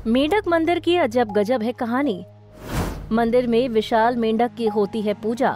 मेंढक मंदिर की अजब गजब है कहानी। मंदिर में विशाल मेंढक की होती है पूजा।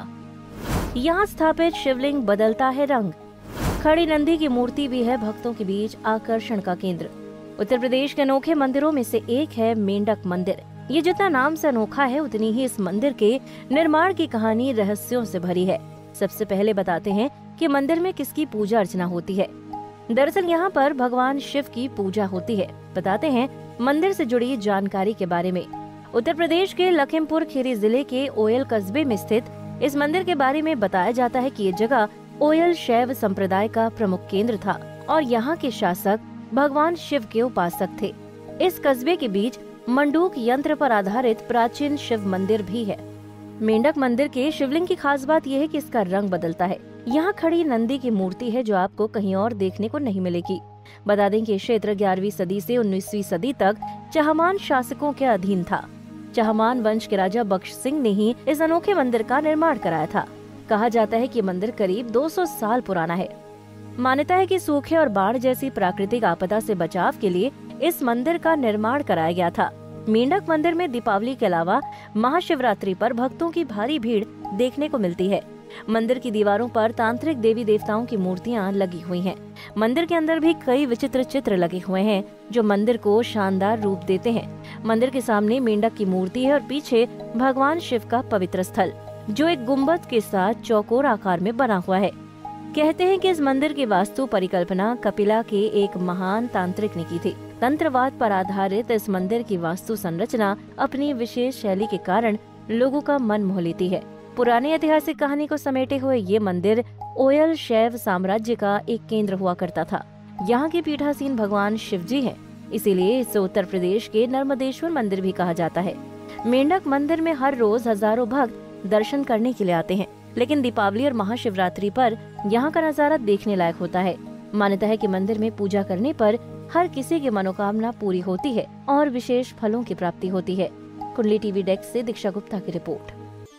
यहाँ स्थापित शिवलिंग बदलता है रंग। खड़ी नंदी की मूर्ति भी है भक्तों के बीच आकर्षण का केंद्र। उत्तर प्रदेश के अनोखे मंदिरों में से एक है मेंढक मंदिर। ये जितना नाम से अनोखा है उतनी ही इस मंदिर के निर्माण की कहानी रहस्यों से भरी है। सबसे पहले बताते हैं कि मंदिर में किसकी पूजा अर्चना होती है। दरअसल यहाँ पर भगवान शिव की पूजा होती है। बताते हैं मंदिर से जुड़ी जानकारी के बारे में। उत्तर प्रदेश के लखीमपुर खीरी जिले के ओयल कस्बे में स्थित इस मंदिर के बारे में बताया जाता है कि ये जगह ओयल शैव संप्रदाय का प्रमुख केंद्र था और यहाँ के शासक भगवान शिव के उपासक थे। इस कस्बे के बीच मंडूक यंत्र पर आधारित प्राचीन शिव मंदिर भी है। मेंढक मंदिर के शिवलिंग की खास बात यह है कि इसका रंग बदलता है। यहाँ खड़ी नंदी की मूर्ति है जो आपको कहीं और देखने को नहीं मिलेगी। बता दें कि क्षेत्र 11वीं सदी से 19वीं सदी तक चहमान शासकों के अधीन था। चहमान वंश के राजा बख्श सिंह ने ही इस अनोखे मंदिर का निर्माण कराया था। कहा जाता है कि मंदिर करीब 200 साल पुराना है। मान्यता है कि सूखे और बाढ़ जैसी प्राकृतिक आपदा से बचाव के लिए इस मंदिर का निर्माण कराया गया था। मेंढक मंदिर में दीपावली के अलावा महाशिवरात्रि पर भक्तों की भारी भीड़ देखने को मिलती है। मंदिर की दीवारों पर तांत्रिक देवी देवताओं की मूर्तियां लगी हुई हैं। मंदिर के अंदर भी कई विचित्र चित्र लगे हुए हैं जो मंदिर को शानदार रूप देते हैं। मंदिर के सामने मेंढक की मूर्ति है और पीछे भगवान शिव का पवित्र स्थल जो एक गुम्बद के साथ चौकोर आकार में बना हुआ है। कहते हैं कि इस मंदिर की वास्तु परिकल्पना कपिला के एक महान तांत्रिक ने की थी। तंत्रवाद पर आधारित इस मंदिर की वास्तु संरचना अपनी विशेष शैली के कारण लोगों का मन मोह लेती है। पुरानी ऐतिहासिक कहानी को समेटे हुए ये मंदिर ओयल शैव साम्राज्य का एक केंद्र हुआ करता था। यहाँ के पीठासीन भगवान शिव जी हैं, इसीलिए इसे उत्तर प्रदेश के नर्मदेश्वर मंदिर भी कहा जाता है। मेंढक मंदिर में हर रोज हजारों भक्त दर्शन करने के लिए आते हैं, लेकिन दीपावली और महाशिवरात्रि पर यहाँ का नजारा देखने लायक होता है। मान्यता है कि मंदिर में पूजा करने पर हर किसी की मनोकामना पूरी होती है और विशेष फलों की प्राप्ति होती है। कुंडली टीवी डेस्क से दीक्षा गुप्ता की रिपोर्ट।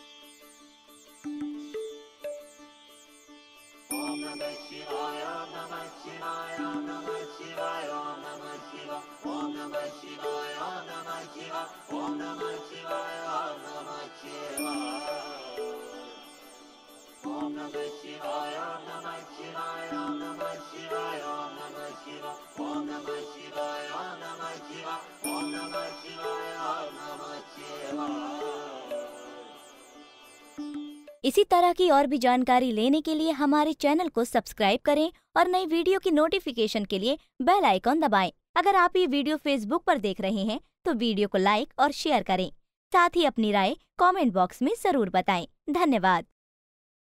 इसी तरह की और भी जानकारी लेने के लिए हमारे चैनल को सब्सक्राइब करें और नई वीडियो की नोटिफिकेशन के लिए बेल आइकॉन दबाएं। अगर आप ये वीडियो फेसबुक पर देख रहे हैं तो वीडियो को लाइक और शेयर करें। साथ ही अपनी राय कमेंट बॉक्स में जरूर बताएं। धन्यवाद।